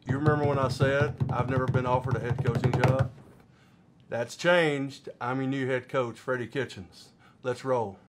You remember when I said I've never been offered a head coaching job? That's changed. I'm your new head coach, Freddie Kitchens. Let's roll.